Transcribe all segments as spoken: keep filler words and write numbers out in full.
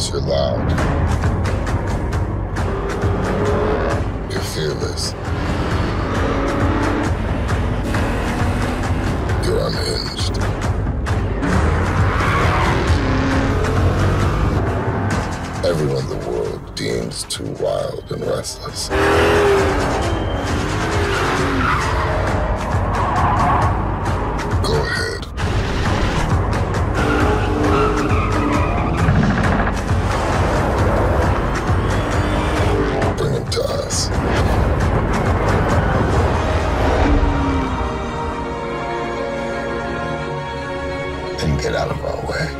Because you're loud. You're fearless. You're unhinged. Everyone in the world deems too wild and restless. Go ahead. Bring him to us. And get out of our way.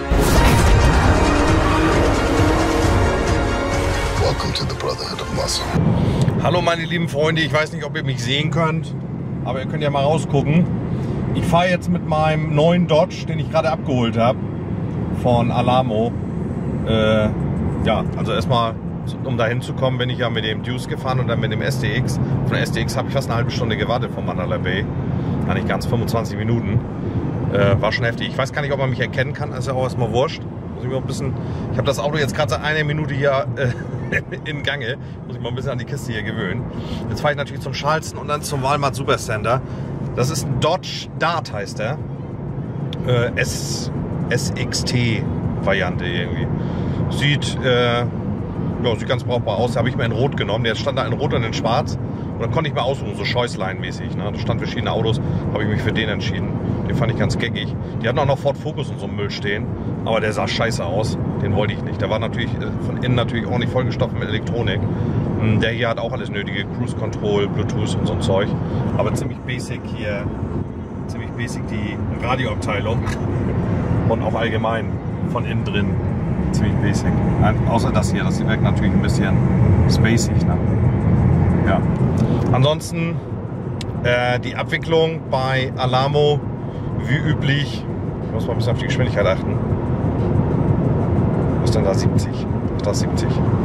Welcome to the Brotherhood of Muscle. Hallo meine lieben Freunde, ich weiß nicht, ob ihr mich sehen könnt, aber ihr könnt ja mal rausgucken. Ich fahre jetzt mit meinem neuen Dodge, den ich gerade abgeholt habe, von Alamo. Äh, ja, also erstmal, um da hinzukommen, bin ich ja mit dem Deuce gefahren und dann mit dem S D X. Von S D X habe ich fast eine halbe Stunde gewartet von Mandalay Bay. Gar nicht ganz, fünfundzwanzig Minuten. Äh, war schon heftig. Ich weiß gar nicht, ob man mich erkennen kann, ist ja auch erstmal wurscht. Muss ich mal ein bisschen, ich habe das Auto jetzt gerade seit einer Minute hier äh, in Gange. Muss ich mal ein bisschen an die Kiste hier gewöhnen. Jetzt fahre ich natürlich zum Charleston und dann zum Walmart Supercenter. Das ist ein Dodge Dart, heißt der. Äh, S X T-Variante irgendwie. Sieht, äh, ja, sieht ganz brauchbar aus. Habe ich mir in Rot genommen. Der stand da in Rot und in Schwarz. Und dann konnte ich mir aussuchen, so Scheußlein-mäßig. Ne? Da standen verschiedene Autos, habe ich mich für den entschieden. Den fand ich ganz geckig. Die hatten auch noch Ford Focus und so einen Müll stehen. Aber der sah scheiße aus. Den wollte ich nicht. Der war natürlich von innen natürlich ordentlich vollgestopft mit Elektronik. Der hier hat auch alles nötige. Cruise Control, Bluetooth und so ein Zeug. Aber ziemlich basic hier. Ziemlich basic die Radioabteilung. Und auch allgemein von innen drin. Ziemlich basic. Außer das hier. Das wirkt natürlich ein bisschen spacig. Ne? Ja. Ansonsten äh, die Abwicklung bei Alamo wie üblich. Ich muss mal ein bisschen auf die Geschwindigkeit achten. Was ist denn da? siebzig? Ach, das siebzig.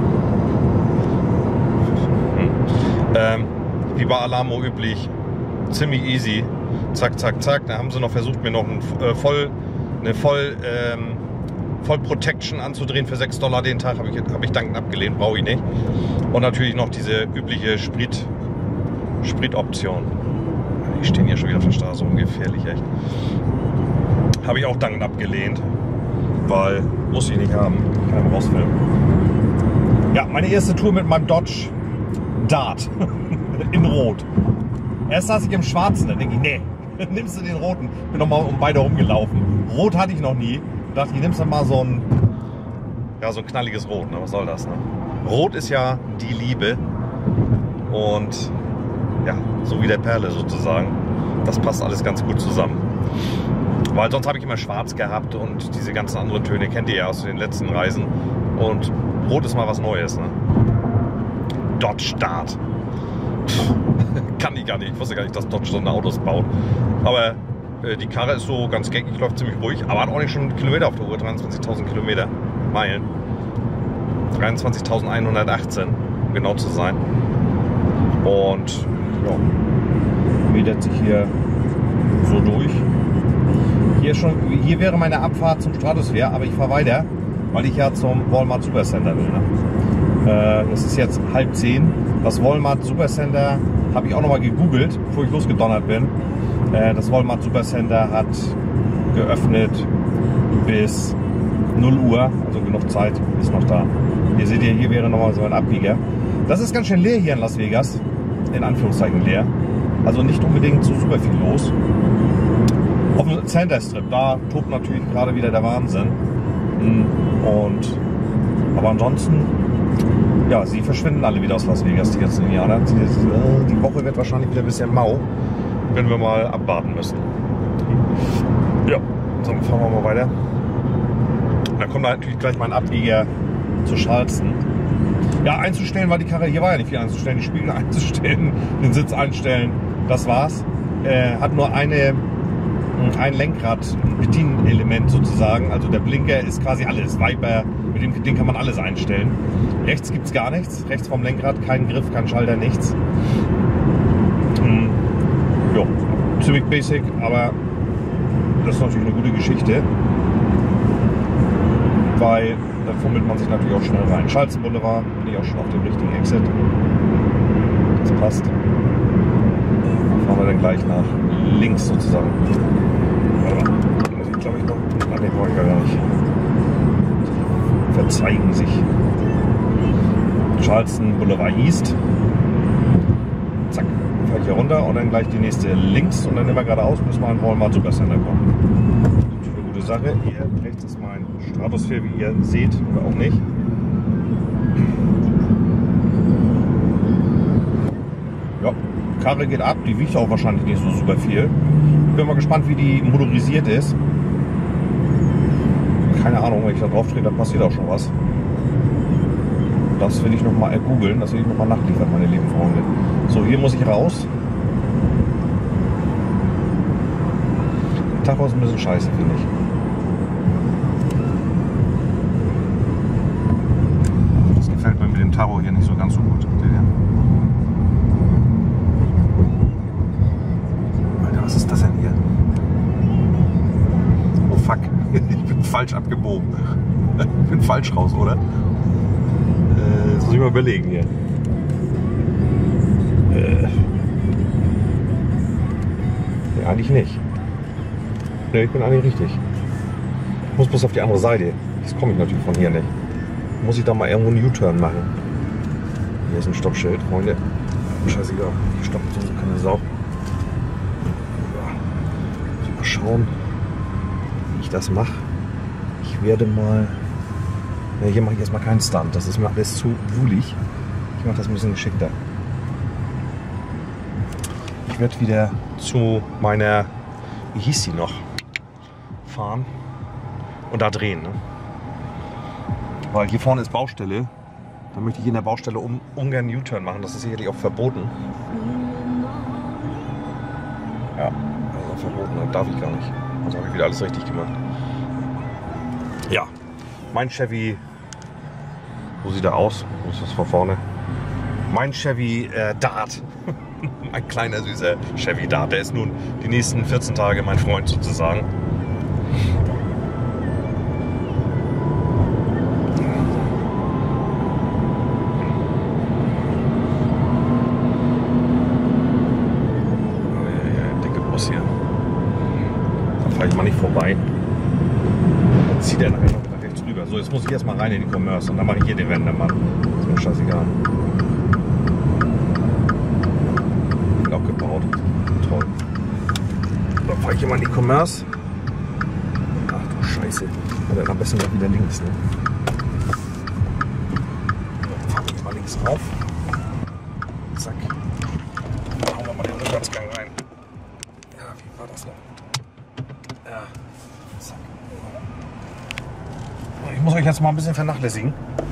Hm. Ähm, wie bei Alamo üblich. Ziemlich easy. Zack, zack, zack. Da haben sie noch versucht, mir noch ein, äh, voll, eine voll, ähm, voll Protection anzudrehen für sechs Dollar den Tag. Habe ich, hab ich dankend abgelehnt. Brauche ich nicht. Und natürlich noch diese übliche Sprit, Spritoption. Die stehen hier schon wieder auf der Straße, ungefährlich, echt. Habe ich auch dankend abgelehnt, weil muss ich nicht haben. Ich kann rausfilmen. Ja, meine erste Tour mit meinem Dodge Dart in Rot. Erst saß ich im Schwarzen, dann denke ich, nee, nimmst du den Roten. Bin nochmal um beide rumgelaufen. Rot hatte ich noch nie. Dachte ich, nimmst du mal so ein, ja, so ein knalliges Rot. Ne? Was soll das? Ne? Rot ist ja die Liebe und ja, so wie der Perle sozusagen. Das passt alles ganz gut zusammen. Weil sonst habe ich immer schwarz gehabt und diese ganzen anderen Töne kennt ihr ja aus den letzten Reisen. Und Rot ist mal was Neues. Ne? Dodge Dart. Kann ich gar nicht. Ich wusste gar nicht, dass Dodge so eine Autos baut. Aber äh, die Karre ist so ganz gängig, läuft ziemlich ruhig. Aber hat auch nicht schon Kilometer auf der Uhr. dreiundzwanzigtausend Kilometer. Meilen. dreiundzwanzigtausendeinhundertachtzehn, um genau zu sein. Und ja, wedert sich hier so durch. Hier, schon, hier wäre meine Abfahrt zum Stratosphere, aber ich fahre weiter, weil ich ja zum Walmart Supercenter will. Ne? Äh, es ist jetzt halb zehn. Das Walmart Supercenter habe ich auch noch mal gegoogelt, bevor ich losgedonnert bin. Äh, das Walmart Supercenter hat geöffnet bis null Uhr, also genug Zeit ist noch da. Ihr seht ja, hier wäre nochmal so ein Abbieger. Das ist ganz schön leer hier in Las Vegas, in Anführungszeichen leer. Also nicht unbedingt so super viel los. Auf dem Center Strip, da tobt natürlich gerade wieder der Wahnsinn. Und, aber ansonsten, ja, sie verschwinden alle wieder aus Las Vegas, die ganzen Indianer. Die Woche wird wahrscheinlich wieder ein bisschen mau, wenn wir mal abwarten müssen. Ja, dann fahren wir mal weiter. Dann kommt da natürlich gleich mein Abbieger zu Charleston. Ja, einzustellen war die Karre, hier war ja nicht viel einzustellen, die Spiegel einzustellen, den Sitz einstellen, das war's. Äh, hat nur eine, ein Lenkrad, ein Bedienelement sozusagen, also der Blinker ist quasi alles, Viper, mit dem Ding kann man alles einstellen. Rechts gibt's gar nichts, rechts vom Lenkrad, kein Griff, kein Schalter, nichts. Hm. Ja, ziemlich basic, aber das ist natürlich eine gute Geschichte. Weil da fummelt man sich natürlich auch schnell rein. Schalzen Boulevard, bin ich auch schon auf dem richtigen Exit. Das passt. Dann fahren wir dann gleich nach links sozusagen. Warte mal, muss ich glaube ich noch. Nein, den brauche ich gar nicht. Verzeigen sich. Charleston Boulevard East. Zack, fahre ich hier runter und dann gleich die nächste links und dann immer geradeaus, bis wir in Walmart Supercenter kommen. Eine gute Sache. Hier rechts ist mein Stratosphere, wie ihr seht, oder auch nicht. Ja, Karre geht ab, die wiegt auch wahrscheinlich nicht so super viel. Ich bin mal gespannt, wie die motorisiert ist. Keine Ahnung, wenn ich da drauf drehe, da passiert auch schon was. Das will ich noch mal googeln, das will ich noch mal nachliefern, meine lieben Freunde. So, hier muss ich raus. Der Tacho ist ein bisschen scheiße, finde ich. Das gefällt mir mit dem Tacho hier nicht so ganz so gut. Alter, was ist das denn hier? Oh fuck, ich bin falsch abgebogen. Ich bin falsch raus, oder? Das muss ich mal überlegen hier. Äh. Ja, eigentlich nicht. Ne, ich bin eigentlich richtig. Ich muss bloß auf die andere Seite. Das komme ich natürlich von hier nicht. Muss ich da mal irgendwo einen U-Turn machen. Hier ist ein Stoppschild, Freunde. Scheißegal. Die stoppen so keine Sau. Ja. Muss ich mal schauen, wie ich das mache. Ich werde mal. Ja, hier mache ich erstmal keinen Stunt, das ist mir alles zu wulig. Ich mache das ein bisschen geschickter. Ich werde wieder zu meiner, wie hieß die noch, fahren und da drehen. Ne? Weil hier vorne ist Baustelle, da möchte ich in der Baustelle um, ungern einen U-Turn machen, das ist sicherlich auch verboten. Ja, also verboten, das darf ich gar nicht. Also habe ich wieder alles richtig gemacht. Ja. Mein Chevy, wo sieht er aus? Wo ist das von vorne? Mein Chevy äh, Dart. Mein kleiner süßer Chevy Dart. Der ist nun die nächsten vierzehn Tage mein Freund sozusagen. Oh, ja, ja, dicke Bus hier. Da fahre ich mal nicht vorbei. Dann zieht er nachher noch. So, jetzt muss ich erstmal rein in die Commerce und dann mache ich hier den Wendemann. Ist mir scheißegal. Auch gebaut. Toll. Dann fahre ich hier mal in die Commerce. Ach du Scheiße. Und dann am besten noch wieder links. Ne? Dann fahren wir mal links rauf. Zack. Dann hauen wir mal den Rückwärtsgang rein. Ja, wie war das noch? Ja. Zack. Ich muss euch jetzt mal ein bisschen vernachlässigen.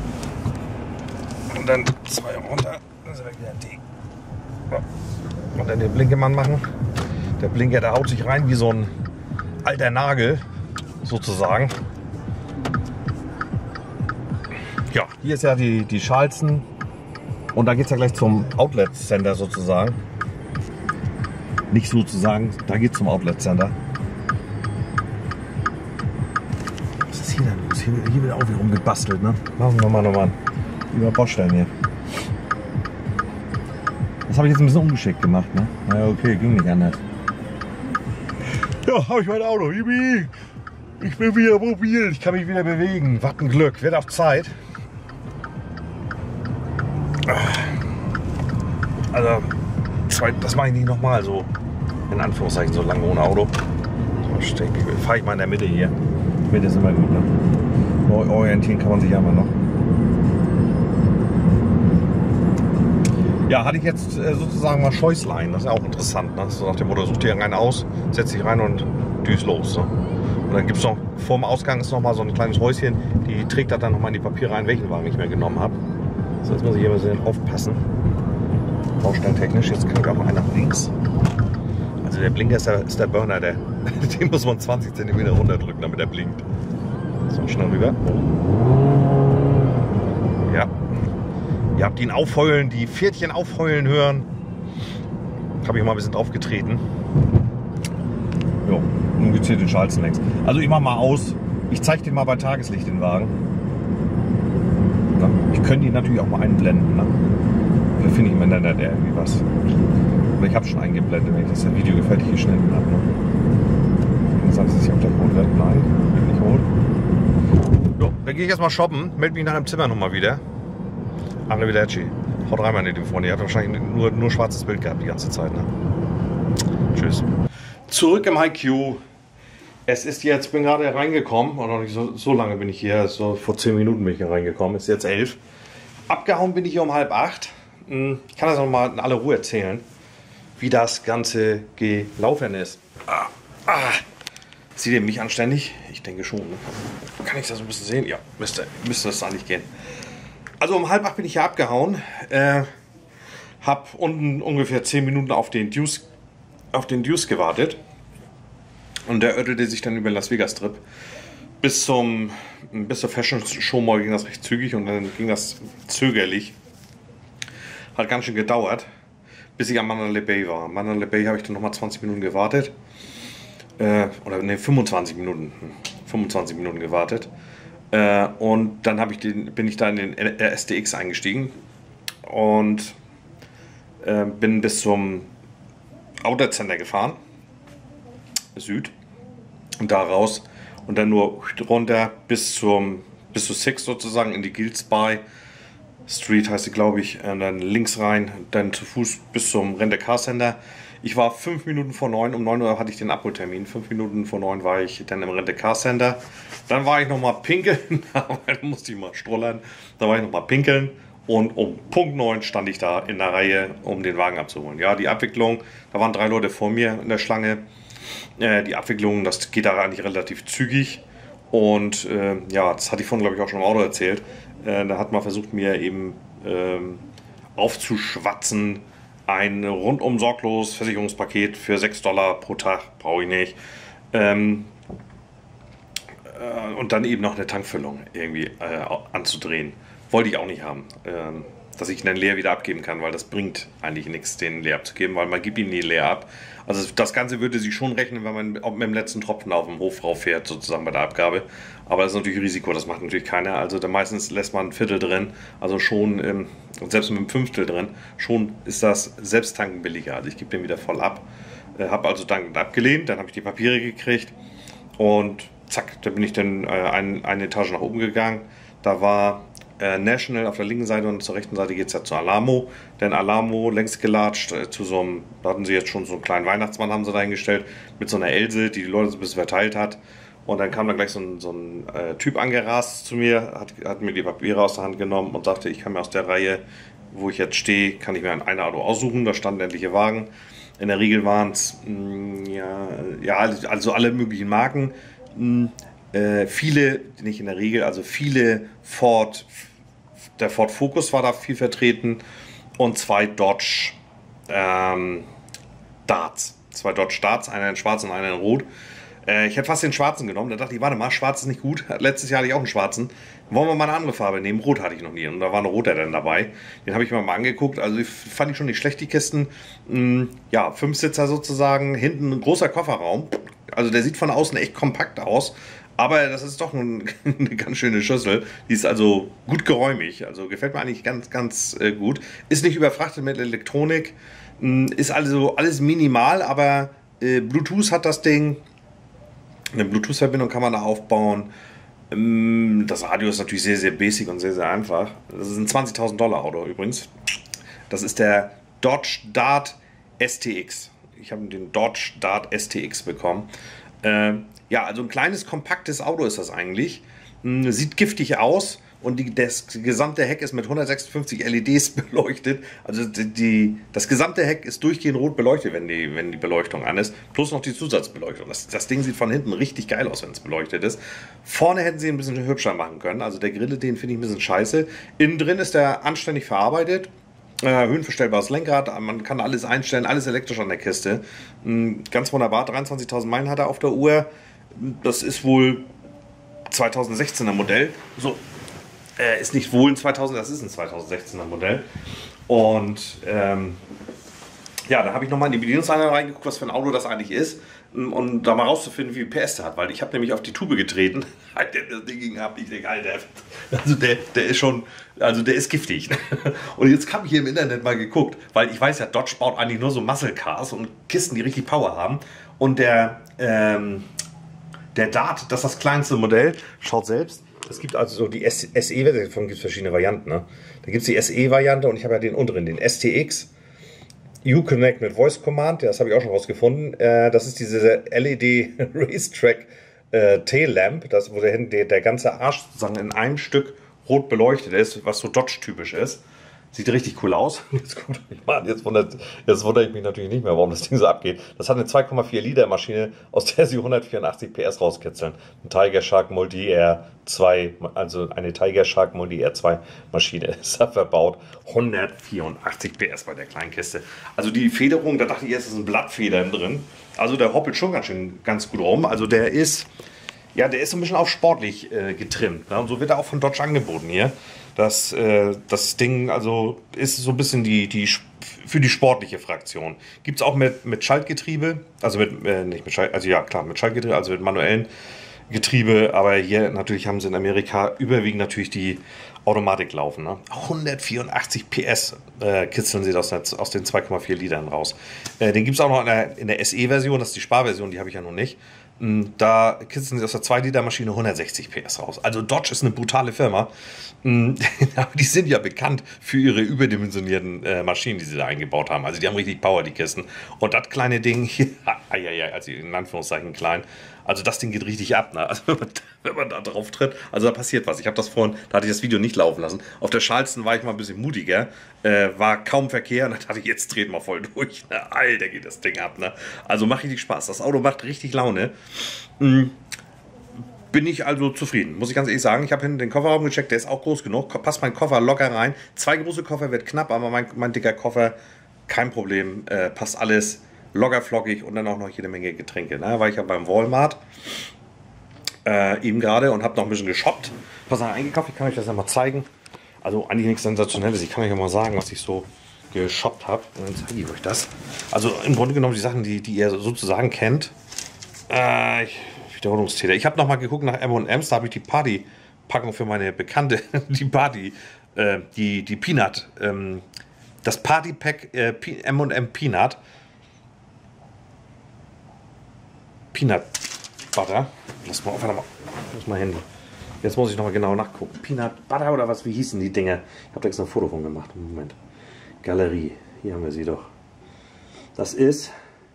Und dann zwei runter. Dann sind wir wieder D. Und dann den Blinkemann machen. Der Blinker, der haut sich rein wie so ein alter Nagel, sozusagen. Ja, hier ist ja die, die Charleston. Und da geht es ja gleich zum Outlet Center sozusagen. Nicht sozusagen, da geht es zum Outlet Center. Hier, hier, hier wird auch wieder rumgebastelt, ne? Machen wir mal nochmal über Baustellen hier. Das habe ich jetzt ein bisschen ungeschickt gemacht, ne? Naja, okay, ging nicht anders. Ja, habe ich mein Auto. Ich bin wieder mobil, ich kann mich wieder bewegen. Was ein Glück, wird auf Zeit. Also, das mache ich nicht nochmal so, in Anführungszeichen, so lange ohne Auto. So, fahre ich mal in der Mitte hier. Mitte ist immer gut, ne? Orientieren kann man sich ja immer noch. Ja, hatte ich jetzt äh, sozusagen mal Scheußlein. Das ist ja auch interessant, ne? So nach dem Motto, such dir rein aus, setz dich rein und düst los. Ne? Und dann gibt es noch, vor dem Ausgang ist noch mal so ein kleines Häuschen, die trägt das dann noch mal in die Papiere rein, welchen Wagen ich mir genommen habe. So, jetzt muss ich hier ein bisschen aufpassen. Baustellentechnisch, jetzt kann ich auch mal einen nach links. Also der Blinker ist der, ist der Burner, der, den muss man zwanzig Zentimeter runterdrücken, damit er blinkt. So, schnell rüber. Ja. Ihr habt ihn aufheulen, die Pferdchen aufheulen hören. Habe ich mal ein bisschen drauf getreten. Ja, ungezählt den Schalzen längs. Also ich mach mal aus. Ich zeige den mal bei Tageslicht, den Wagen. Ne? Ich könnte die natürlich auch mal einblenden. Ne? Da finde ich im Internet irgendwie was. Oder ich habe schon eingeblendet, wenn ich das Video fertig geschnitten habe. Ne? Interessant, ist es ja auch gleich rot wird. Nein, wird nicht rot. So, dann gehe ich erstmal shoppen, melde mich nach dem Zimmer nochmal wieder. Arrivederci. Haut rein, meine lieben Freunde. Ihr habt wahrscheinlich nur, nur schwarzes Bild gehabt die ganze Zeit. Ne? Tschüss. Zurück im I Q. Es ist jetzt, bin gerade reingekommen, oder nicht so, so lange bin ich hier, so vor zehn Minuten bin ich hier reingekommen, es ist jetzt elf. Abgehauen bin ich hier um halb acht. Ich kann das nochmal in aller Ruhe erzählen, wie das Ganze gelaufen ist. Ah, ah. Sieht ihr mich anständig? Ich denke schon. Ne? Kann ich das ein bisschen sehen? Ja, müsste, müsste das eigentlich gehen. Also um halb acht bin ich hier abgehauen. Äh, hab unten ungefähr zehn Minuten auf den Deuce, auf den Deuce gewartet. Und der örtelte sich dann über den Las Vegas Strip. Bis, zum, bis zur Fashion Show Mall ging das recht zügig und dann ging das zögerlich. Hat ganz schön gedauert, bis ich am Mandalay Bay war. Am Mandalay Bay habe ich dann nochmal zwanzig Minuten gewartet. Äh, oder ne, fünfundzwanzig Minuten. fünfundzwanzig Minuten gewartet. Äh, und dann ich den, bin ich da in den S T X eingestiegen. Und äh, bin bis zum Outlet Center gefahren. Süd und da raus und dann nur runter bis zum bis zu Six sozusagen in die Gilsby Street heißt sie, glaube ich, und dann links rein, dann zu Fuß bis zum Rent-A-Car Center. Ich war fünf Minuten vor neun, um neun Uhr hatte ich den Abholtermin, fünf Minuten vor neun war ich dann im Rent-A-Car Center. Dann war ich noch mal pinkeln, da musste ich mal strollern, da war ich noch mal pinkeln und um Punkt neun stand ich da in der Reihe, um den Wagen abzuholen. Ja, die Abwicklung, da waren drei Leute vor mir in der Schlange. Die Abwicklung, das geht da eigentlich relativ zügig und äh, ja, das hatte ich vorhin, glaube ich, auch schon im Auto erzählt. Äh, da hat man versucht, mir eben ähm, aufzuschwatzen, ein rundum sorglos Versicherungspaket für sechs Dollar pro Tag, brauche ich nicht. Ähm, äh, und dann eben noch eine Tankfüllung irgendwie äh, anzudrehen. Wollte ich auch nicht haben. Ähm, dass ich den leer wieder abgeben kann, weil das bringt eigentlich nichts, den leer abzugeben, weil man gibt ihn nie leer ab. Also das Ganze würde sich schon rechnen, wenn man mit dem letzten Tropfen auf dem Hof rauffährt, sozusagen bei der Abgabe. Aber das ist natürlich Risiko, das macht natürlich keiner. Also da meistens lässt man ein Viertel drin, also schon, ähm, selbst mit einem Fünftel drin, schon ist das selbst tanken billiger. Also ich gebe den wieder voll ab, äh, habe also dankend abgelehnt, dann habe ich die Papiere gekriegt und zack, da bin ich dann äh, ein, eine Etage nach oben gegangen. Da war National auf der linken Seite und zur rechten Seite geht es ja zu Alamo. Denn Alamo längst gelatscht äh, zu so einem, da hatten sie jetzt schon so einen kleinen Weihnachtsmann, haben sie da hingestellt, mit so einer Else, die die Leute so ein bisschen verteilt hat. Und dann kam dann gleich so ein, so ein äh, Typ angerast zu mir, hat, hat mir die Papiere aus der Hand genommen und sagte, ich kann mir aus der Reihe, wo ich jetzt stehe, kann ich mir ein Auto aussuchen. Da standen etliche Wagen. In der Regel waren es ja, ja, also alle möglichen Marken. Mh, äh, viele, nicht in der Regel, also viele Ford, der Ford Focus war da viel vertreten und zwei Dodge ähm, Darts. Zwei Dodge Darts, einer in schwarz und einer in rot. Äh, ich hätte fast den schwarzen genommen. Da dachte ich, warte mal, schwarz ist nicht gut. Letztes Jahr hatte ich auch einen schwarzen. Wollen wir mal eine andere Farbe nehmen? Rot hatte ich noch nie. Und da war ein roter dann dabei. Den habe ich mir mal angeguckt. Also ich fand ich schon nicht schlecht, die Kisten. Hm, ja, Fünfsitzer sozusagen. Hinten ein großer Kofferraum. Also der sieht von außen echt kompakt aus. Aber das ist doch ein, eine ganz schöne Schüssel. Die ist also gut geräumig. Also gefällt mir eigentlich ganz, ganz äh, gut. Ist nicht überfrachtet mit Elektronik. Hm, ist also alles minimal, aber äh, Bluetooth hat das Ding. Eine Bluetooth-Verbindung kann man da aufbauen. Das Radio ist natürlich sehr, sehr basic und sehr, sehr einfach. Das ist ein zwanzigtausend Dollar Auto übrigens. Das ist der Dodge Dart S T X. Ich habe den Dodge Dart S T X bekommen. Äh, ja, also ein kleines, kompaktes Auto ist das eigentlich. Sieht giftig aus und die, das gesamte Heck ist mit hundertsechsundfünfzig L E Ds beleuchtet. Also die, die, das gesamte Heck ist durchgehend rot beleuchtet, wenn die, wenn die Beleuchtung an ist. Plus noch die Zusatzbeleuchtung. Das, das Ding sieht von hinten richtig geil aus, wenn es beleuchtet ist. Vorne hätten sie ein bisschen hübscher machen können. Also der Grill, den finde ich ein bisschen scheiße. Innen drin ist der anständig verarbeitet. Äh, höhenverstellbares Lenkrad, man kann alles einstellen, alles elektrisch an der Kiste. Ganz wunderbar, dreiundzwanzigtausend Meilen hat er auf der Uhr. Das ist wohl zweitausendsechzehner Modell. So, äh, ist nicht wohl ein zweitausend, das ist ein zweitausendsechzehner Modell. Und ähm, ja, da habe ich nochmal in die Bedienungsanleitung reingeguckt, was für ein Auto das eigentlich ist. Um da mal rauszufinden, wie viel P S der hat. Weil ich habe nämlich auf die Tube getreten. der das Ding ging ab. Ich denke, Alter, also der, der ist schon, also der ist giftig. Und jetzt habe ich hier im Internet mal geguckt, weil ich weiß ja, Dodge baut eigentlich nur so Muscle Cars und Kisten, die richtig Power haben. Und der, ähm, der Dart, das ist das kleinste Modell, schaut selbst. Es gibt also so die S E-Version, davon gibt es verschiedene Varianten. Ne? Da gibt es die S E-Variante und ich habe ja den unteren, den S T X. U-Connect mit Voice Command, das habe ich auch schon rausgefunden. Äh, das ist diese L E D Racetrack äh, Tail Lamp, das, wo der, der, der ganze Arsch sozusagen in einem Stück rot beleuchtet ist, was so Dodge-typisch ist. Sieht richtig cool aus. Jetzt, gut, ich meine, jetzt, wundert, jetzt wundere ich mich natürlich nicht mehr, warum das Ding so abgeht. Das hat eine zwei Komma vier Liter Maschine, aus der sie hundertvierundachtzig P S rauskitzeln. Ein Tiger Shark Multi R zwei, also eine Tiger Shark Multi R zwei Maschine ist da verbaut. hundertvierundachtzig P S bei der kleinen Kiste. Also die Federung, da dachte ich erst, ist ein Blattfedern drin. Also der hoppelt schon ganz schön ganz gut rum. Also der ist, ja, der ist so ein bisschen auf sportlich äh, getrimmt. Ne? Und so wird er auch von Dodge angeboten hier. Das, äh, das Ding also ist so ein bisschen die, die für die sportliche Fraktion. Gibt es auch mit, mit Schaltgetriebe, also mit, äh, nicht mit Schalt, also ja klar, mit Schaltgetriebe, also mit manuellen Getriebe, aber hier natürlich haben sie in Amerika überwiegend natürlich die Automatik laufen. Ne? hundertvierundachtzig P S äh, kitzeln sie aus, aus den zwei Komma vier Litern raus. Äh, den gibt es auch noch in der, in der S E-Version, das ist die Sparversion, die habe ich ja noch nicht. Da kitzeln sie aus der zwei Liter Maschine hundertsechzig P S raus. Also Dodge ist eine brutale Firma. Die sind ja bekannt für ihre überdimensionierten äh, Maschinen, die sie da eingebaut haben. Also die haben richtig Power, die Kisten. Und das kleine Ding hier, also in Anführungszeichen klein, also das Ding geht richtig ab. Ne? Also wenn man, wenn man da drauf tritt, also da passiert was. Ich habe das vorhin, da hatte ich das Video nicht laufen lassen. Auf der Schalsten war ich mal ein bisschen mutiger, äh, war kaum Verkehr und dann dachte ich, jetzt dreht mal voll durch. Ne? Alter, geht das Ding ab. Ne? Also macht richtig Spaß. Das Auto macht richtig Laune. Mhm. Bin ich also zufrieden, muss ich ganz ehrlich sagen. Ich habe hinten den Kofferraum gecheckt, der ist auch groß genug. Passt mein Koffer locker rein. Zwei große Koffer wird knapp, aber mein, mein dicker Koffer, kein Problem. Äh, passt alles locker flockig und dann auch noch jede Menge Getränke. Ne? War ich ja beim Walmart äh, eben gerade und habe noch ein bisschen geshoppt. Was habe ich eingekauft? Ich kann euch das ja mal zeigen. Also eigentlich nichts Sensationelles. Ich kann euch ja mal sagen, was ich so geshoppt habe. Und dann zeige ich euch das. Also im Grunde genommen die Sachen, die, die ihr sozusagen kennt. Äh, ich Wiederholungstäter. Ich habe noch mal geguckt nach M und M's, da habe ich die Party-Packung für meine Bekannte, die Party, äh, die, die Peanut, ähm, das Party-Pack äh, M und M Peanut, Peanut Butter, lass mal auf, warte mal, lass mal Handy. Jetzt muss ich noch mal genau nachgucken. Peanut Butter oder was, wie hießen die Dinger? Ich habe da extra ein Foto von gemacht. Moment. Galerie, hier haben wir sie doch. Das ist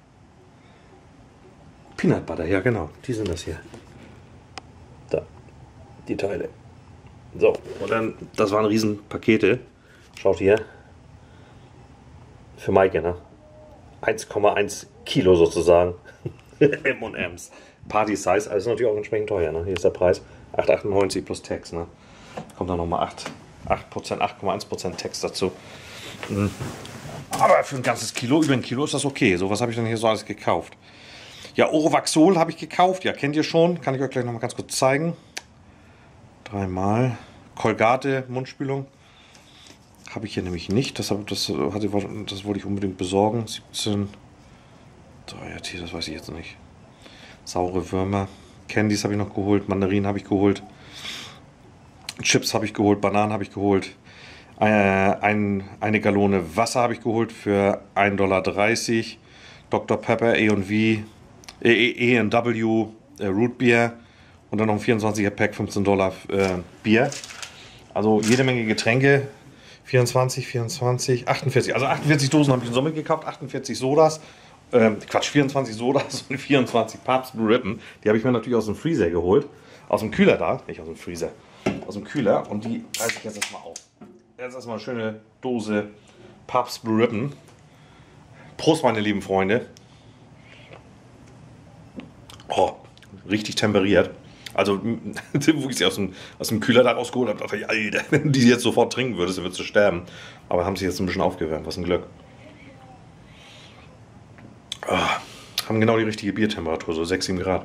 Peanut Butter, ja genau, die sind das hier. Da, die Teile. So, und dann, das waren riesen Pakete. Schaut hier. Für Maike, ne? eins Komma eins Kilo sozusagen. M und M's. Party Size, also ist natürlich auch entsprechend teuer, ne? Hier ist der Preis. acht Komma achtundneunzig plus Tax, ne? Kommt dann nochmal acht Prozent, acht Komma eins Prozent Tax dazu. Mhm. Aber für ein ganzes Kilo, über ein Kilo ist das okay. So was habe ich dann hier so alles gekauft. Ja, Orovaxol habe ich gekauft. Ja, kennt ihr schon. Kann ich euch gleich noch mal ganz kurz zeigen. Dreimal. Colgate Mundspülung. Habe ich hier nämlich nicht. Das, das, hatte, das wollte ich unbedingt besorgen. siebzehn. So, jetzt hier, das weiß ich jetzt nicht. Saure Würmer. Candies habe ich noch geholt. Mandarinen habe ich geholt. Chips habe ich geholt. Bananen habe ich geholt. Äh, ein, eine Gallone Wasser habe ich geholt für ein Dollar dreißig. Doktor Pepper, A und V. E und W äh, Root Beer und dann noch ein vierundzwanziger Pack, fünfzehn Dollar äh, Bier. Also jede Menge Getränke. vierundzwanzig, vierundzwanzig, achtundvierzig. Also achtundvierzig Dosen habe ich in Summe gekauft, achtundvierzig Sodas. Ähm, Quatsch, vierundzwanzig Sodas und vierundzwanzig Pabst Blue Ribbon. Die habe ich mir natürlich aus dem Freezer geholt. Aus dem Kühler da, nicht aus dem Freezer. Aus dem Kühler. Und die reiße ich jetzt erstmal auf. Jetzt erstmal eine schöne Dose Pabst Blue Ribbon. Prost, meine lieben Freunde. Oh, richtig temperiert. Also, wo ich sie aus dem, aus dem Kühler da rausgeholt habe, dachte ich, Alter, wenn die jetzt sofort trinken würdest, dann würdest du sterben. Aber haben sie jetzt ein bisschen aufgewärmt, was ein Glück. Oh, haben genau die richtige Biertemperatur, so sechs, sieben Grad.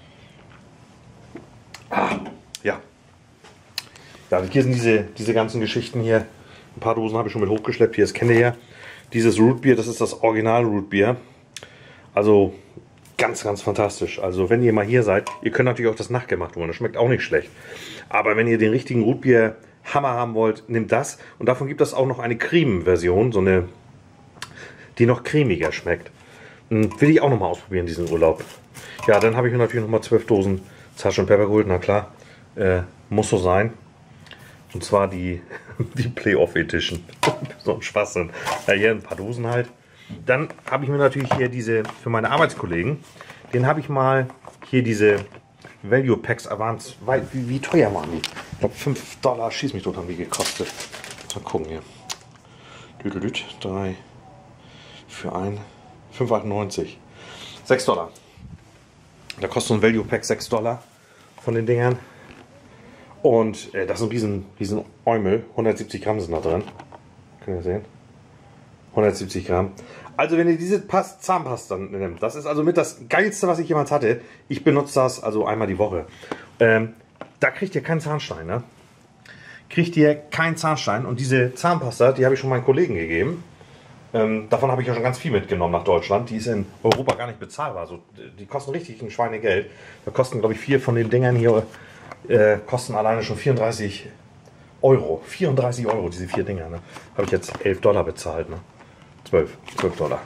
Ah, ja. Ja, hier sind diese, diese ganzen Geschichten hier. Ein paar Dosen habe ich schon mit hochgeschleppt. Hier, das kennt ihr ja. Dieses Rootbier, das ist das Original Rootbier. Also ganz, ganz fantastisch. Also wenn ihr mal hier seid, ihr könnt natürlich auch das nachgemacht holen, das schmeckt auch nicht schlecht. Aber wenn ihr den richtigen Rootbier-Hammer haben wollt, nehmt das. Und davon gibt es auch noch eine Cream-Version, so eine, die noch cremiger schmeckt. Hm, will ich auch noch mal ausprobieren, diesen Urlaub. Ja, dann habe ich mir natürlich noch mal zwölf Dosen Sergeant Pepper geholt, na klar. Äh, muss so sein. Und zwar die, die Playoff Edition. So ein Schwachsinn. Ja, hier ein paar Dosen halt. Dann habe ich mir natürlich hier diese, für meine Arbeitskollegen, den habe ich mal hier diese Value Packs Advance. Wie, wie teuer waren die? Ich glaube fünf Dollar, schieß mich tot, haben die gekostet. Mal gucken hier. Düdelüt, drei für ein, fünf achtundneunzig. sechs Dollar. Da kostet so ein Value Pack sechs Dollar von den Dingern. Und äh, das ist ein riesen, riesen Eumel. hundertsiebzig Gramm sind da drin. Könnt ihr sehen? hundertsiebzig Gramm. Also wenn ihr diese Pas Zahnpasta nehmt, das ist also mit das Geilste, was ich jemals hatte. Ich benutze das also einmal die Woche. Ähm, da kriegt ihr keinen Zahnstein, ne? Kriegt ihr keinen Zahnstein. Und diese Zahnpasta, die habe ich schon meinen Kollegen gegeben. Ähm, davon habe ich ja schon ganz viel mitgenommen nach Deutschland. Die ist in Europa gar nicht bezahlbar. Also, die kosten richtig ein Schweinegeld. Da kosten, glaube ich, vier von den Dingern hier äh, kosten alleine schon vierunddreißig Euro. vierunddreißig Euro, diese vier Dinger. Ne? Habe ich jetzt elf Dollar bezahlt. Ne? zwölf, zwölf Dollar.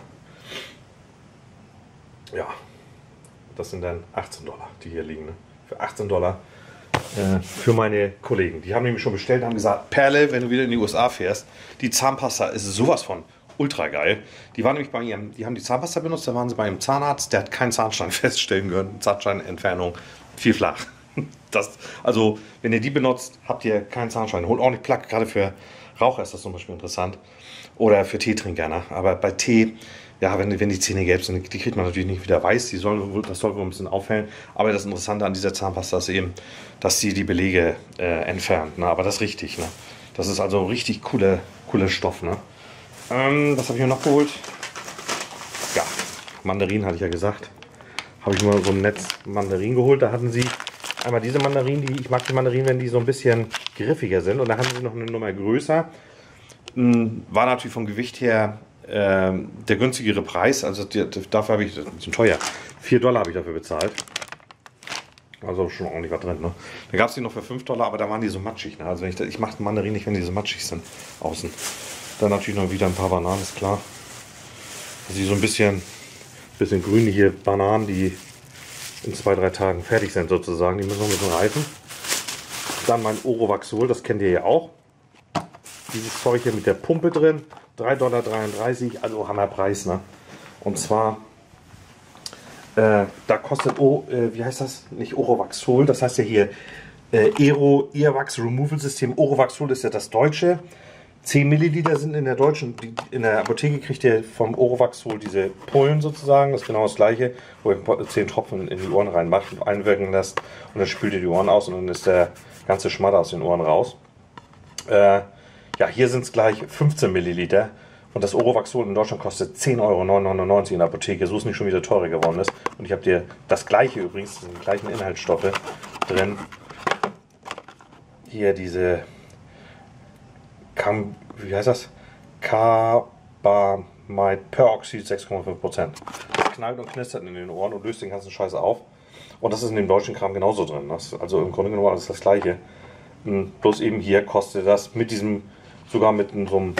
Ja, das sind dann achtzehn Dollar, die hier liegen. Ne? Für achtzehn Dollar äh, für meine Kollegen. Die haben nämlich schon bestellt und haben gesagt, Perle, wenn du wieder in die U S A fährst, die Zahnpasta ist sowas von ultra geil. Die waren nämlich bei ihrem, die haben die Zahnpasta benutzt, da waren sie bei einem Zahnarzt, der hat keinen Zahnstein feststellen können. Zahnsteinentfernung viel flach. Das, also, wenn ihr die benutzt, habt ihr keinen Zahnstein. Holt auch nicht Plaque, gerade für Raucher ist das zum Beispiel interessant. Oder für Teetrinker. Ne? Aber bei Tee, ja, wenn, wenn die Zähne gelb sind, die kriegt man natürlich nicht wieder weiß. Die soll, das soll wohl ein bisschen auffällen. Aber das Interessante an dieser Zahnpasta ist eben, dass sie die Belege äh, entfernt. Ne? Aber das ist richtig. Ne? Das ist also richtig cooler, cooler Stoff. Ne? Ähm, was habe ich mir noch geholt? Ja, Mandarinen hatte ich ja gesagt. Habe ich mir so ein Netz Mandarinen geholt. Da hatten sie einmal diese Mandarinen, die ich mag die Mandarinen, wenn die so ein bisschen griffiger sind. Und da hatten sie noch eine Nummer größer. War natürlich vom Gewicht her äh, der günstigere Preis. Also die, dafür habe ich, das ist ein bisschen teuer. vier Dollar habe ich dafür bezahlt. Also schon ordentlich was drin. Ne? Da gab es die noch für fünf Dollar, aber da waren die so matschig. Ne? Also wenn ich, ich mache Mandarinen nicht, wenn die so matschig sind außen. Dann natürlich noch wieder ein paar Bananen, ist klar. Also die so ein bisschen, bisschen grünliche Bananen, die in zwei, drei Tagen fertig sind sozusagen. Die müssen noch ein bisschen reifen. Dann mein Orovaxol, das kennt ihr ja auch. Dieses Zeug hier mit der Pumpe drin. drei Dollar dreiunddreißig, also Hammerpreis. Ne? Und zwar, äh, da kostet, oh, äh, wie heißt das? Nicht Orovaxol, das heißt ja hier äh, Aero Earwax Removal System. Orovaxol ist ja das deutsche. zehn Milliliter sind in der deutschen, in der Apotheke kriegt ihr vom Orovaxol diese Pullen sozusagen. Das ist genau das gleiche, wo ihr zehn Tropfen in die Ohren reinmacht und einwirken lässt. Und dann spült ihr die Ohren aus und dann ist der ganze Schmatter aus den Ohren raus. Äh, Ja, hier sind es gleich fünfzehn Milliliter und das Orovaxol in Deutschland kostet zehn Euro neunundneunzig in der Apotheke, so ist nicht schon wieder teurer geworden ist. Und ich habe dir das gleiche übrigens, die gleichen Inhaltsstoffe drin. Hier diese, Cam, wie heißt das? Carbamide Peroxid sechs Komma fünf Prozent. Das knallt und knistert in den Ohren und löst den ganzen Scheiß auf. Und das ist in dem deutschen Kram genauso drin. Das, also im Grunde genommen alles das gleiche. Bloß eben hier kostet das mit diesem, sogar mit so einem,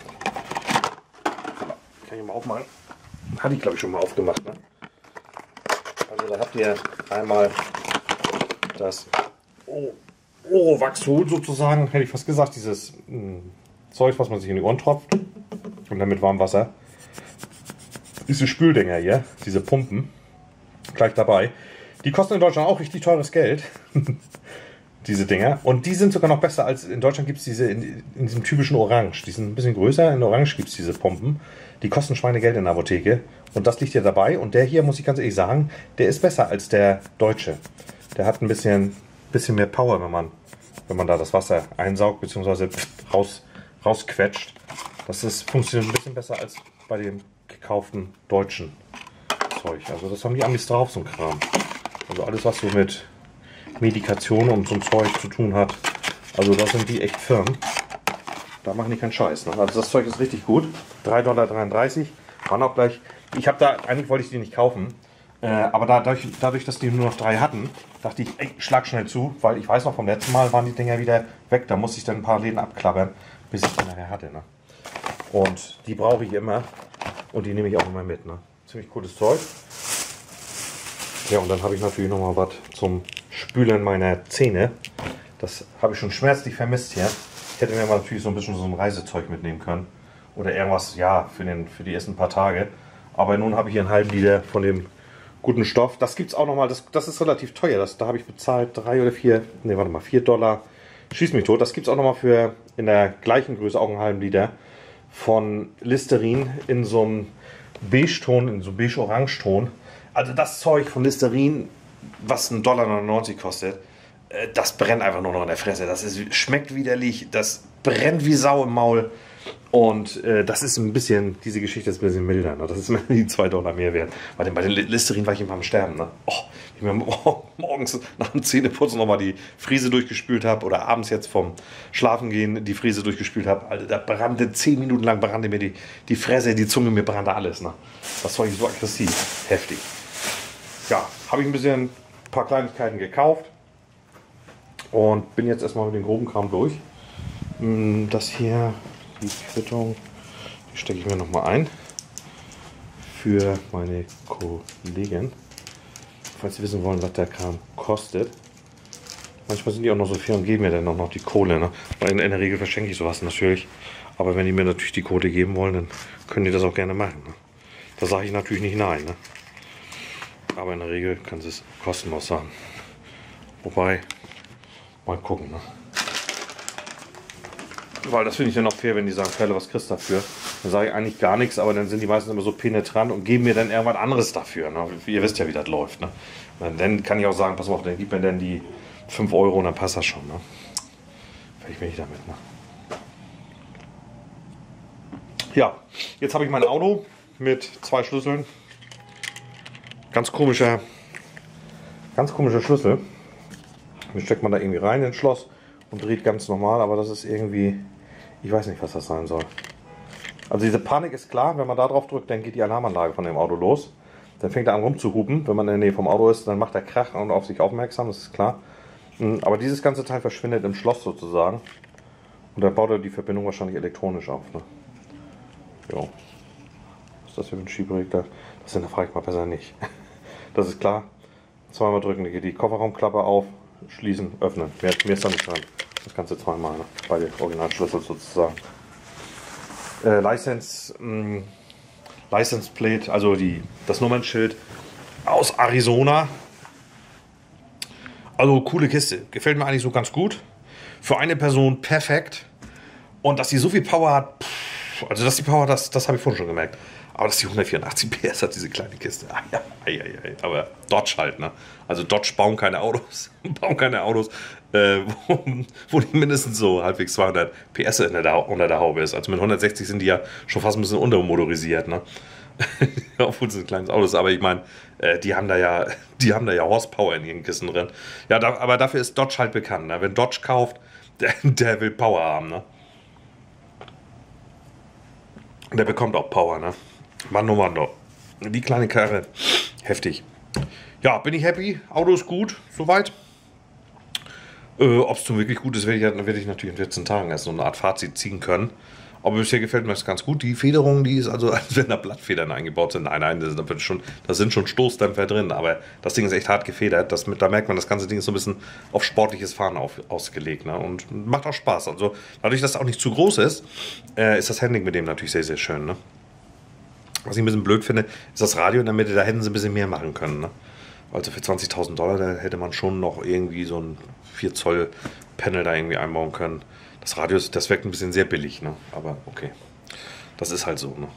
kann ich mal aufmachen, hatte ich glaube ich schon mal aufgemacht. Ne? Also da habt ihr einmal das Orovaxol sozusagen, hätte ich fast gesagt, dieses mh, Zeug, was man sich in die Ohren tropft und dann mit warmem Wasser. Diese Spüldinger hier, diese Pumpen, gleich dabei. Die kosten in Deutschland auch richtig teures Geld. Diese Dinger. Und die sind sogar noch besser als in Deutschland gibt es diese in, in diesem typischen Orange. Die sind ein bisschen größer. In Orange gibt es diese Pumpen. Die kosten Schweinegeld in der Apotheke. Und das liegt hier dabei. Und der hier, muss ich ganz ehrlich sagen, der ist besser als der deutsche. Der hat ein bisschen, bisschen mehr Power, wenn man, wenn man da das Wasser einsaugt bzw. raus, rausquetscht. Das ist, funktioniert ein bisschen besser als bei dem gekauften deutschen Zeug. Also das haben die Amis drauf, so ein Kram. Also alles, was so mit Medikation und so ein Zeug zu tun hat. Also da sind die echt firm. Da machen die keinen Scheiß. Ne? Also das Zeug ist richtig gut. drei Dollar dreiunddreißig. Waren auch gleich. Ich habe da, eigentlich wollte ich die nicht kaufen. Äh, aber dadurch, dadurch, dass die nur noch drei hatten, dachte ich, ey, schlag schnell zu, weil ich weiß noch, vom letzten Mal waren die Dinger wieder weg. Da musste ich dann ein paar Läden abklappern, bis ich die nachher hatte. Ne? Und die brauche ich immer. Und die nehme ich auch immer mit. Ne? Ziemlich cooles Zeug. Ja, und dann habe ich natürlich noch mal was zum Spülen meiner Zähne. Das habe ich schon schmerzlich vermisst hier. Ich hätte mir mal natürlich so ein bisschen so ein Reisezeug mitnehmen können. Oder irgendwas, ja, für, den, für die ersten paar Tage. Aber nun habe ich hier einen halben Liter von dem guten Stoff. Das gibt es auch nochmal, das, das ist relativ teuer. Das, da habe ich bezahlt drei oder vier, ne, warte mal, vier Dollar. Schieß mich tot. Das gibt es auch nochmal für in der gleichen Größe, auch einen halben Liter. Von Listerin in so einem Beige-Ton, in so einem Beige-Orange-Ton. Also das Zeug von Listerin, was ein Dollar neunundneunzig kostet, das brennt einfach nur noch in der Fresse. Das ist, schmeckt widerlich, das brennt wie Sau im Maul. Und äh, das ist ein bisschen, diese Geschichte ist ein bisschen milder. Ne? Das ist mir die zwei Dollar mehr wert. Bei den, bei den Listerin war ich immer am Sterben. Ne? Oh, ich mir morgens nach dem Zähneputzen nochmal die Frise durchgespült habe oder abends jetzt vom Schlafengehen die Frise durchgespült habe. Alter, da brannte zehn Minuten lang brannte mir die, die Fresse, die Zunge, mir brannte alles. Ne? Das Zeug ist so aggressiv. Heftig. Ja, habe ich ein bisschen ein paar Kleinigkeiten gekauft. Und bin jetzt erstmal mit dem groben Kram durch. Das hier, die Quittung, die stecke ich mir noch mal ein für meine Kollegin. Falls Sie wissen wollen, was der Kram kostet. Manchmal sind die auch noch so fair und geben mir dann auch noch die Kohle. Ne? Weil in, in der Regel verschenke ich sowas natürlich. Aber wenn die mir natürlich die Kohle geben wollen, dann können die das auch gerne machen. Ne? Da sage ich natürlich nicht nein. Ne? Aber in der Regel können sie es kostenlos sagen. Wobei, mal gucken. Ne? Weil das finde ich dann auch fair, wenn die sagen, Fälle, was kriegst du dafür? Dann sage ich eigentlich gar nichts, aber dann sind die meisten immer so penetrant und geben mir dann irgendwas anderes dafür. Ne? Ihr wisst ja, wie das läuft. Ne? Dann kann ich auch sagen, pass mal auf, dann gib mir dann die fünf Euro und dann passt das schon. Ne? Fertig bin ich damit. Ne? Ja, jetzt habe ich mein Auto mit zwei Schlüsseln. Ganz komischer, ganz komischer Schlüssel. Den steckt man da irgendwie rein ins Schloss und dreht ganz normal, aber das ist irgendwie, ich weiß nicht, was das sein soll. Also diese Panik ist klar, wenn man da drauf drückt, dann geht die Alarmanlage von dem Auto los. Dann fängt er an rumzuhupen, wenn man in der Nähe vom Auto ist, dann macht er Krach und auf sich aufmerksam, das ist klar. Aber dieses ganze Teil verschwindet im Schloss sozusagen. Und dann baut er die Verbindung wahrscheinlich elektronisch auf. Ne? Jo. Was ist das hier für ein Schieberegler? Das hinterfrage ich mal besser nicht. Das ist klar. Zweimal drücken, dann geht die Kofferraumklappe auf, schließen, öffnen. Mehr, mehr ist da nicht dran. Das Ganze zweimal, ne? Beide Originalschlüssel sozusagen. Äh, License, mh, License Plate, also die, das Nummernschild aus Arizona. Also coole Kiste. Gefällt mir eigentlich so ganz gut. Für eine Person perfekt. Und dass sie so viel Power hat, pff, also dass die Power, das, das habe ich vorhin schon gemerkt. Aber dass die hundertvierundachtzig P S hat, diese kleine Kiste. Ah, ja, ja, ja, ja. Aber Dodge halt, ne? Also Dodge bauen keine Autos, bauen keine Autos, äh, wo, wo die mindestens so halbwegs zweihundert P S in der, unter der Haube ist. Also mit hundertsechzig sind die ja schon fast ein bisschen untermotorisiert, ne? Obwohl es ein kleines Auto ist. Aber ich meine, äh, die haben da ja, die haben da ja Horsepower in ihren Kissen drin. Ja, da, aber dafür ist Dodge halt bekannt, ne? Wenn Dodge kauft, der, der will Power haben, ne? Der bekommt auch Power, ne? Mann, oh Mann, oh. Die kleine Karre, heftig. Ja, bin ich happy. Auto ist gut, soweit. Äh, Ob es nun wirklich gut ist, werde ich, werde ich natürlich in vierzehn Tagen erst so eine Art Fazit ziehen können. Aber bisher gefällt mir das ganz gut. Die Federung, die ist also, als wenn da Blattfedern eingebaut sind. Nein, nein, da, wird schon, da sind schon Stoßdämpfer drin. Aber das Ding ist echt hart gefedert. Das, da merkt man, das ganze Ding ist so ein bisschen auf sportliches Fahren auf, ausgelegt. Ne? Und macht auch Spaß. Also dadurch, dass es auch nicht zu groß ist, äh, ist das Handling mit dem natürlich sehr, sehr schön. Ne? Was ich ein bisschen blöd finde, ist das Radio in der Mitte. Da hätten sie ein bisschen mehr machen können. Ne? Also für zwanzigtausend Dollar, da hätte man schon noch irgendwie so ein vier Zoll Panel da irgendwie einbauen können. Das Radio, das wirkt ein bisschen sehr billig, ne? Aber okay. Das ist halt so, ne?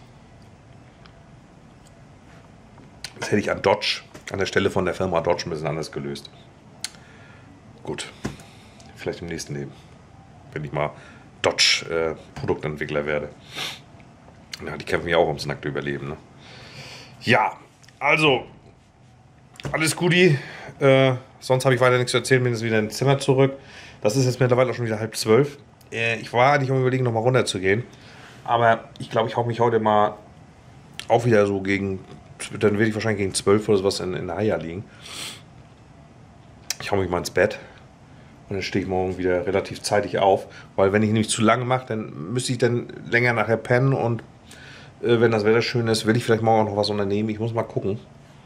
Das hätte ich an Dodge, an der Stelle von der Firma Dodge ein bisschen anders gelöst. Gut. Vielleicht im nächsten Leben. Wenn ich mal Dodge äh, Produktentwickler werde. Ja, die kämpfen ja auch ums nackte Überleben, ne? Ja, also alles Guti. Äh, sonst habe ich weiter nichts zu erzählen, bin jetzt wieder ins Zimmer zurück. Das ist jetzt mittlerweile auch schon wieder halb zwölf. Äh, ich war eigentlich am Überlegen, nochmal runter zu gehen. Aber ich glaube, ich hau mich heute mal auch wieder so gegen dann werde ich wahrscheinlich gegen zwölf oder sowas in, in Haia liegen. Ich hau mich mal ins Bett. Und dann stehe ich morgen wieder relativ zeitig auf. Weil wenn ich nämlich zu lange mache, dann müsste ich dann länger nachher pennen. Und äh, wenn das Wetter schön ist, will ich vielleicht morgen auch noch was unternehmen. Ich muss mal gucken,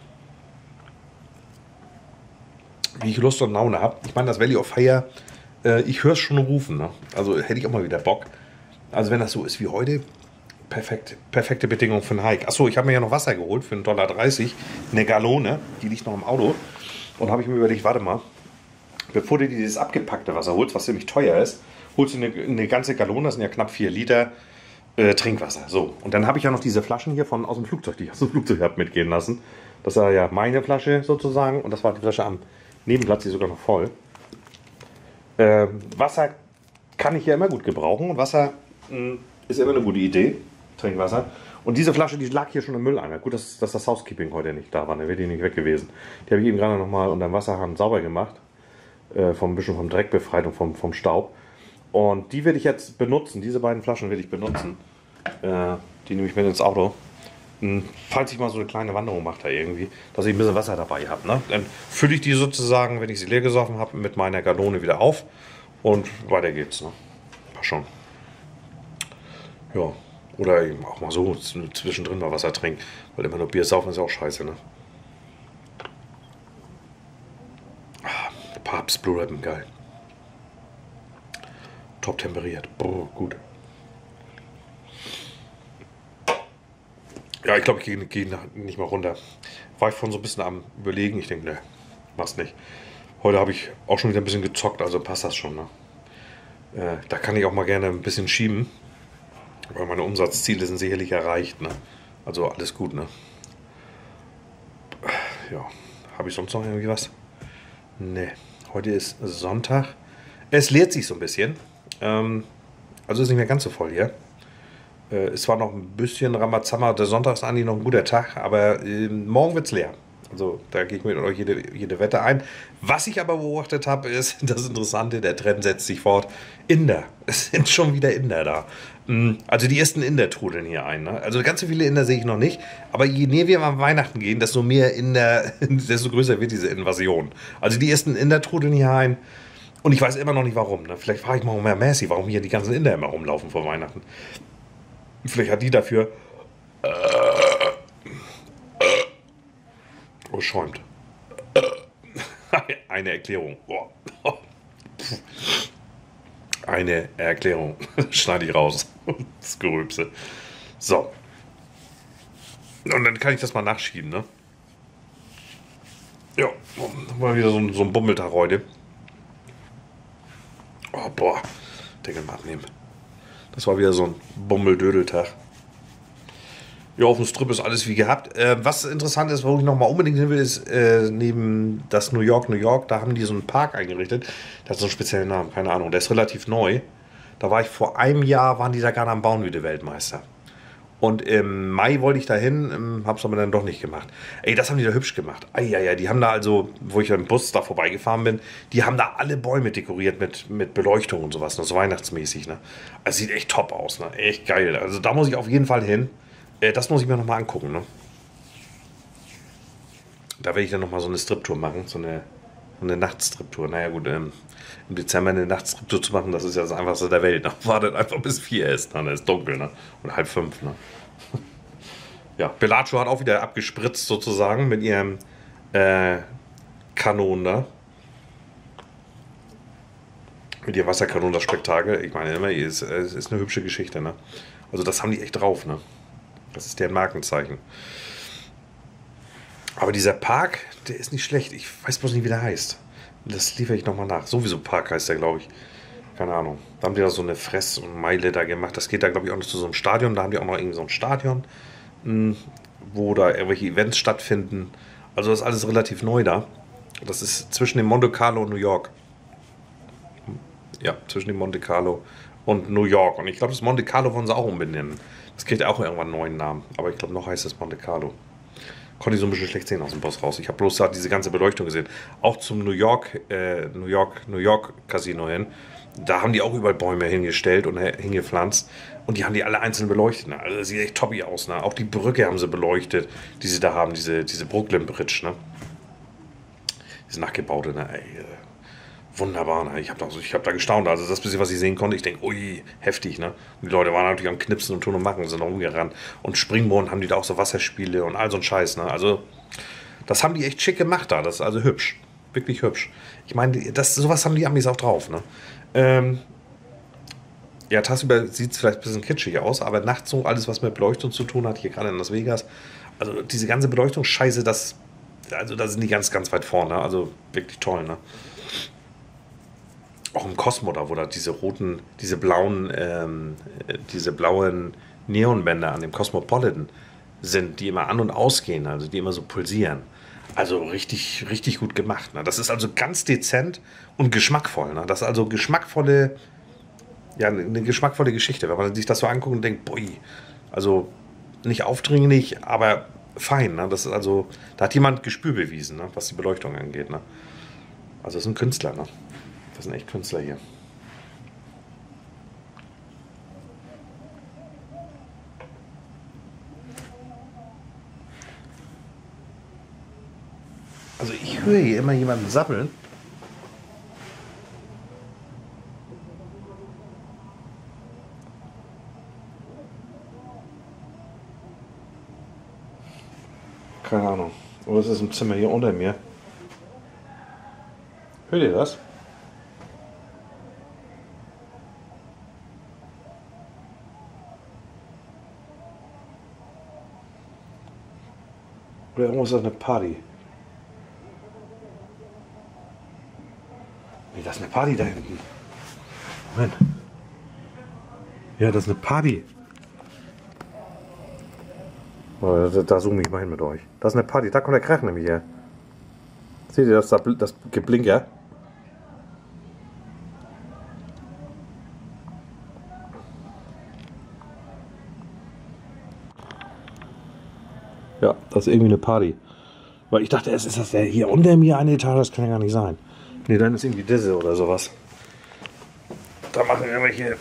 wie ich Lust und Laune habe. Ich meine, das Valley of Fire, äh, ich höre es schon rufen. Ne? Also hätte ich auch mal wieder Bock. Also wenn das so ist wie heute, perfekt, perfekte Bedingungen für einen Hike. Achso, ich habe mir ja noch Wasser geholt für einen Dollar dreißig. Eine Gallone, die liegt noch im Auto. Und habe ich mir überlegt, warte mal, bevor du dir dieses abgepackte Wasser holst, was ziemlich teuer ist, holst du eine, eine ganze Gallone, das sind ja knapp vier Liter äh, Trinkwasser. So, und dann habe ich ja noch diese Flaschen hier von aus dem Flugzeug, die ich aus dem Flugzeug habe mitgehen lassen. Das war ja meine Flasche sozusagen und das war die Flasche am Nebenplatz, die ist sogar noch voll. Äh, Wasser kann ich ja immer gut gebrauchen und Wasser mh, ist immer eine gute Idee, Trinkwasser. Und diese Flasche, die lag hier schon im Mülleimer. Gut, dass, dass das Housekeeping heute nicht da war, dann wäre die nicht weg gewesen. Die habe ich eben gerade noch mal unter dem Wasserhahn sauber gemacht. Äh, vom bisschen vom Dreck befreit und vom, vom Staub. Und die werde ich jetzt benutzen. Diese beiden Flaschen werde ich benutzen. Äh, die nehme ich mit ins Auto. Und falls ich mal so eine kleine Wanderung mache da irgendwie, dass ich ein bisschen Wasser dabei habe. Ne? Dann fülle ich die sozusagen, wenn ich sie leer gesoffen habe, mit meiner Gallone wieder auf. Und weiter geht's. Ne? Passt schon. Ja. Oder eben auch mal so zwischendrin mal Wasser trinken. Weil immer nur Bier saufen ist auch scheiße, ne? Ah, Papst Blue Ribbon, geil. Top temperiert. Boah, gut. Ja, ich glaube, ich gehe geh nicht mal runter. War ich vorhin so ein bisschen am Überlegen. Ich denke, ne, mach's nicht. Heute habe ich auch schon wieder ein bisschen gezockt, also passt das schon, ne? Äh, da kann ich auch mal gerne ein bisschen schieben. Weil meine Umsatzziele sind sicherlich erreicht, ne? Also alles gut, ne? Ja, habe ich sonst noch irgendwie was? Ne, heute ist Sonntag. Es leert sich so ein bisschen. Ähm, also ist nicht mehr ganz so voll hier. Äh, es war noch ein bisschen Ramazamba. Der Sonntag ist eigentlich noch ein guter Tag, aber äh, morgen wird es leer. Also da gehe ich mit euch jede, jede Wette ein. Was ich aber beobachtet habe, ist das Interessante, der Trend setzt sich fort. Inder. Es sind schon wieder Inder da. Also die ersten Inder trudeln hier ein. Ne? Also ganz so viele Inder sehe ich noch nicht. Aber je näher wir an Weihnachten gehen, desto mehr Inder, desto größer wird diese Invasion. Also die ersten Inder trudeln hier ein. Und ich weiß immer noch nicht warum. Ne? Vielleicht frage ich mal mehr Messi, warum hier die ganzen Inder immer rumlaufen vor Weihnachten. Vielleicht hat die dafür... Äh, Oh, schäumt. Eine Erklärung. Oh. Eine Erklärung. Schneide ich raus. Das Gerülpse. So. Und dann kann ich das mal nachschieben, ne? Ja, war wieder so ein, so ein Bummeltag heute. Oh, boah. Deckel mal abnehmen. Das war wieder so ein Bummeldödeltag. Ja, auf dem Strip ist alles wie gehabt. Äh, was interessant ist, wo ich nochmal unbedingt hin will, ist äh, neben das New York, New York, da haben die so einen Park eingerichtet. Der hat so einen speziellen Namen, keine Ahnung. Der ist relativ neu. Da war ich vor einem Jahr, waren die da gerade am Bauen wie der Weltmeister. Und im Mai wollte ich da hin, ähm, hab's aber dann doch nicht gemacht. Ey, das haben die da hübsch gemacht. Eieiei, die haben da also, wo ich im Bus da vorbeigefahren bin, die haben da alle Bäume dekoriert mit, mit Beleuchtung und sowas, ne? So weihnachtsmäßig, ne? Also sieht echt top aus, ne? Echt geil. Also da muss ich auf jeden Fall hin. Das muss ich mir nochmal angucken. Ne? Da werde ich dann nochmal so eine Striptour machen. So eine, so eine Nachtstriptour. Naja gut, ähm, im Dezember eine Nachtstriptour zu machen, das ist ja das Einfachste der Welt. Ne? Wartet einfach bis vier ist. Dann ist dunkel. Ne? Und halb fünf. Ne? Ja, Bellagio hat auch wieder abgespritzt sozusagen mit ihrem äh, Kanon da. Mit ihrem Wasserkanon, das Spektakel. Ich meine immer, es ist, ist eine hübsche Geschichte. Ne? Also das haben die echt drauf. Ne? Das ist deren Markenzeichen. Aber dieser Park, der ist nicht schlecht. Ich weiß bloß nicht, wie der heißt. Das liefere ich nochmal nach. Sowieso Park heißt der, glaube ich. Keine Ahnung. Da haben die da so eine Fress- und Meile da gemacht. Das geht da, glaube ich, auch noch zu so einem Stadion. Da haben die auch noch irgendwie so ein Stadion, wo da irgendwelche Events stattfinden. Also das ist alles relativ neu da. Das ist zwischen dem Monte Carlo und New York. Ja, zwischen dem Monte Carlo und New York. Und ich glaube, das Monte Carlo wollen sie auch umbenennen. Das kriegt auch irgendwann einen neuen Namen. Aber ich glaube, noch heißt es Monte Carlo. Konnte ich so ein bisschen schlecht sehen aus dem Bus raus. Ich habe bloß da diese ganze Beleuchtung gesehen. Auch zum New York, äh, New York, New York Casino hin. Da haben die auch überall Bäume hingestellt und hingepflanzt. Und die haben die alle einzeln beleuchtet. Ne? Also das sieht echt toppy aus. Ne? Auch die Brücke haben sie beleuchtet, die sie da haben, diese, diese Brooklyn Bridge. Ne? Diese nachgebaute, ne? Ey, äh, wunderbar. Ne? Ich habe da, hab da gestaunt. Also das bisschen, was ich sehen konnte, ich denke, ui, heftig. Ne? Und die Leute waren natürlich am Knipsen und Tun und Machen, sind da rumgerannt. Und Springbrunnen haben die da auch so Wasserspiele und all so ein Scheiß. Ne? Also das haben die echt schick gemacht da. Das ist also hübsch. Wirklich hübsch. Ich meine, das, sowas haben die Amis auch drauf. Ne? Ähm, ja, tagsüber sieht es vielleicht ein bisschen kitschig aus, aber nachts so alles, was mit Beleuchtung zu tun hat, hier gerade in Las Vegas, also diese ganze Beleuchtungsscheiße, das, also da sind die ganz, ganz weit vorne. Also wirklich toll, ne? Auch im Cosmo, da wo da diese roten, diese blauen, ähm, diese blauen Neonbänder an dem Cosmopolitan sind, die immer an- und ausgehen, also die immer so pulsieren. Also richtig, richtig gut gemacht. Ne? Das ist also ganz dezent und geschmackvoll. Ne? Das ist also geschmackvolle, ja, eine geschmackvolle Geschichte, wenn man sich das so anguckt und denkt, boy, also nicht aufdringlich, aber fein. Ne? Das ist also, da hat jemand Gespür bewiesen, ne? Was die Beleuchtung angeht. Ne? Also das sind Künstler. Ne? Das sind echt Künstler hier. Also ich höre hier immer jemanden sabbeln. Keine Ahnung. Oder ist das im Zimmer hier unter mir? Hört ihr das? Oder irgendwo ist das eine Party? Nee, das ist eine Party da hinten. Moment. Ja, das ist eine Party. Oh, da, da zoome ich mal hin mit euch. Das ist eine Party. Da kommt der Krach nämlich her. Seht ihr das, das Geblinker? Ja, das ist irgendwie eine Party. Weil ich dachte, es ist das der hier unter mir eine Etage, das kann ja gar nicht sein. Ne, dann ist irgendwie Disse oder sowas. Da machen irgendwelche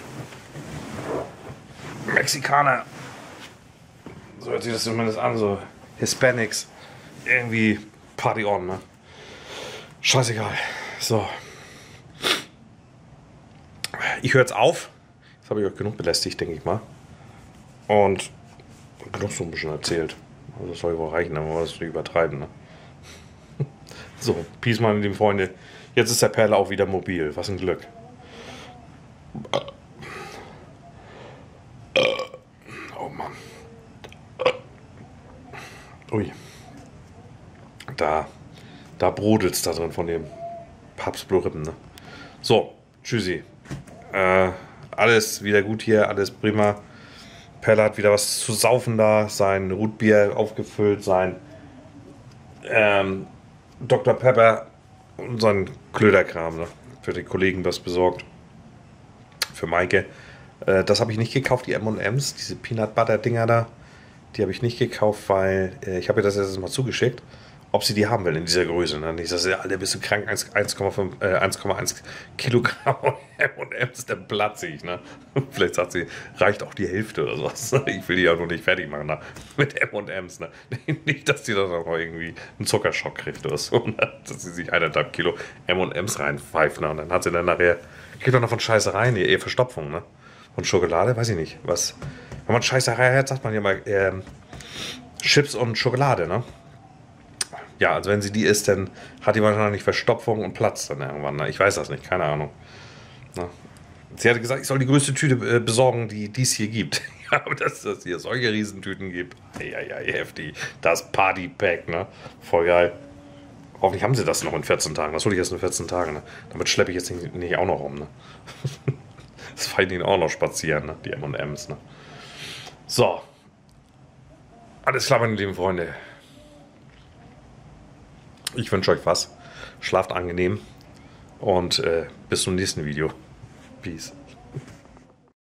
Mexikaner, so hört sich das zumindest an, so Hispanics, irgendwie Party on, ne? Scheißegal. So. Ich höre jetzt auf. Jetzt habe ich euch genug belästigt, denke ich mal. Und genug so ein bisschen erzählt. Also das soll wohl reichen, aber das nicht übertreiben, ne? So, Peace, meine lieben Freunde. Jetzt ist der Perle auch wieder mobil. Was ein Glück. Oh Mann. Ui. Da, da brodelt es da drin von dem Papst Blue Ribbon, ne? So, tschüssi. Äh, alles wieder gut hier, alles prima. Perle hat wieder was zu saufen da. Sein Rootbier aufgefüllt, sein ähm, Doktor Pepper und sein Klöderkram, ne? Für die Kollegen was besorgt. Für Maike. Äh, das habe ich nicht gekauft, die M und M's, diese Peanut Butter Dinger da. Die habe ich nicht gekauft, weil äh, ich habe ihr das jetzt mal zugeschickt, ob sie die haben will in dieser Größe. Ne? Nicht, dass sie alle bist du krank, eins Komma eins Kilogramm M und M's, dann platze ich. Ne? Vielleicht sagt sie, reicht auch die Hälfte oder sowas. Ich will die ja noch nicht fertig machen, ne? Mit M und M's. Ne? Nicht, dass sie dann noch irgendwie einen Zuckerschock kriegt oder so. Ne? Dass sie sich eineinhalb Kilo M und M's reinpfeift. Ne? Und dann hat sie dann nachher, kriegt doch noch von Scheißerei eine eher Verstopfung. Ne? Von Schokolade, weiß ich nicht. Was, wenn man Scheißerei hat, sagt man ja mal ähm, Chips und Schokolade, ne? Ja, also wenn sie die isst, dann hat die wahrscheinlich Verstopfung und Platz dann irgendwann. Ne? Ich weiß das nicht, keine Ahnung. Ne? Sie hatte gesagt, ich soll die größte Tüte äh, besorgen, die es hier gibt. Ja, aber dass es hier solche Riesentüten gibt. Ja, ja, heftig. Das Partypack, ne? Voll geil. Hoffentlich haben sie das noch in vierzehn Tagen. Das hole ich erst in vierzehn Tagen. Ne? Damit schleppe ich jetzt nicht, nicht auch noch um. Ne? Das fallen ihnen auch noch spazieren, ne? Die M und M's. Ne? So. Alles klar, meine lieben Freunde. Ich wünsche euch was. Schlaft angenehm. Und äh, bis zum nächsten Video. Peace.